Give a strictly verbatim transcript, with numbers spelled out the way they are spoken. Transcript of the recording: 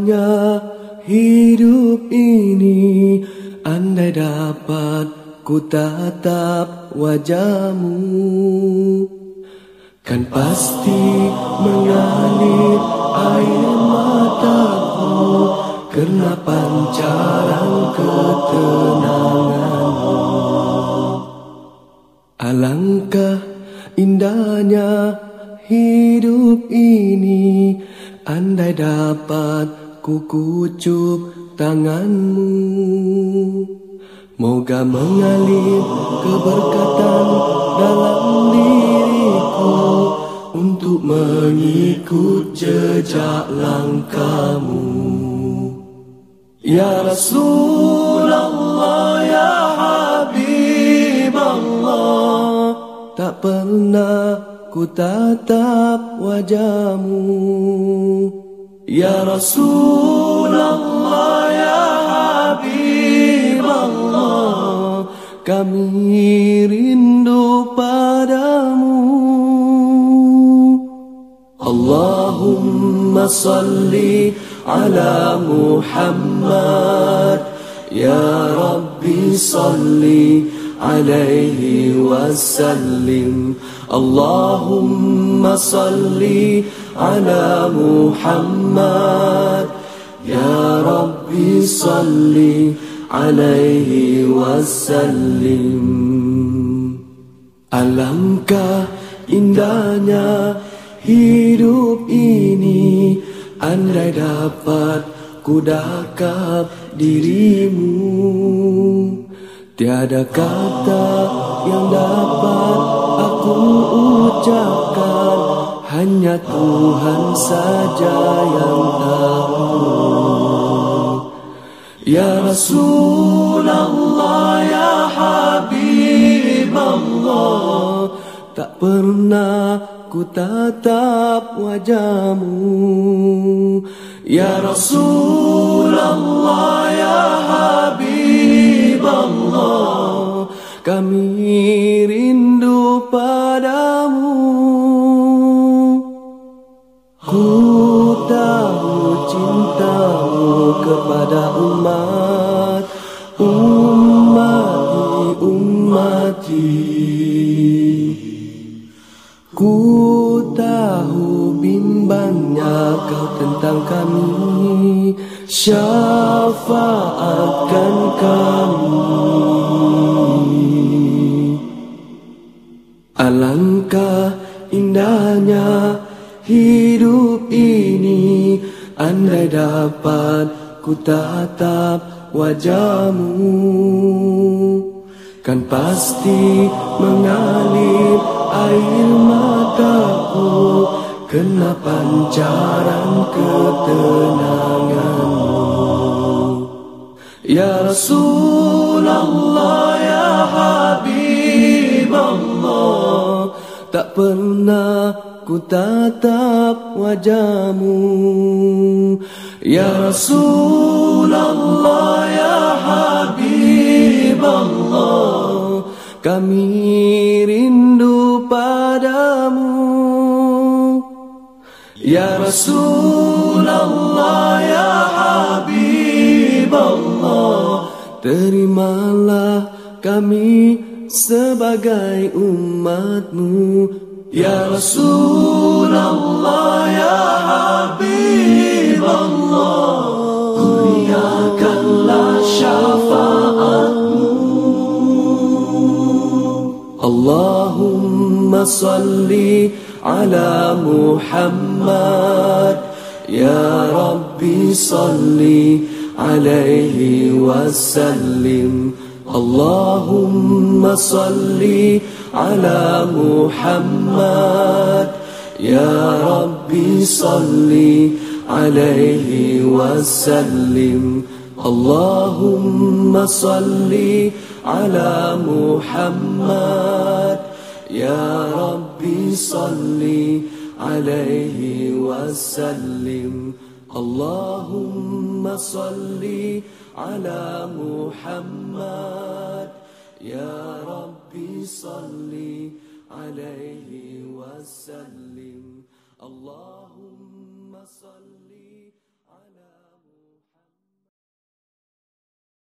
Indahnya hidup ini, andai dapat ku tatap wajahmu, kan pasti mengalir air mataku karena pancaran ketenanganmu. Alangkah indahnya hidup ini, andai dapat ku kucup tanganmu. Moga mengalir keberkatan dalam diriku untuk mengikut jejak langkahmu. Ya Rasulullah, ya Habiballah, tak pernah ku tatap wajahmu. Ya Rasulullah, ya Habiballah, kami rindu padamu. Allahumma salli ala Muhammad, ya Rabbi salli alaihi wasallim. Allahumma salli ala Muhammad, ya Rabbi salli alaihi wasallim. Alangkah indahnya hidup ini, andai dapat ku dakap dirimu. Tiada kata yang dapat aku ucapkan, hanya Tuhan saja yang tahu. Ya Rasulullah, ya Habiballah, tak pernah ku tatap wajahmu. Ya Rasulullah, ya Habiballah, kami rindu padamu. Ku tahu cintamu kepada umat, ummati, ummati. Ku tahu bimbangnya kau tentang kami, syafaatkan kami. Alangkah indahnya hidup ini, andai dapat ku tatap wajahmu, kan pasti mengalir air mataku kena pancaran ketenanganmu. Ya Rasulullah, ya Habiballah, tak pernah ku tatap wajahmu. Ya Rasulullah, ya Habiballah, kami rindu padamu. Ya Rasulullah, ya Habiballah, terimalah kami sebagai umatmu. Ya Rasulullah, ya Habiballah, kurniakanlah syafaatmu. Allahumma salli ala Muhammad, ya Rabbi salli alaihi wasallim. Allahumma salli ala Muhammad, ya Rabbi salli alaihi wasallim. Allahumma salli ala Muhammad, ya Rabbi salli alaihi wasallim. Allahumma salli ala Muhammad, ya Rabbi salli alaihi wasallim. Allahumma salli